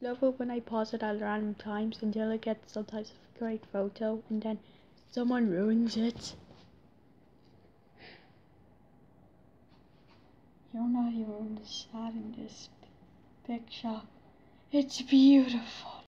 Love it when I pause it at random times until I get some type of great photo and then someone ruins it. You're not even sad in this picture. It's beautiful.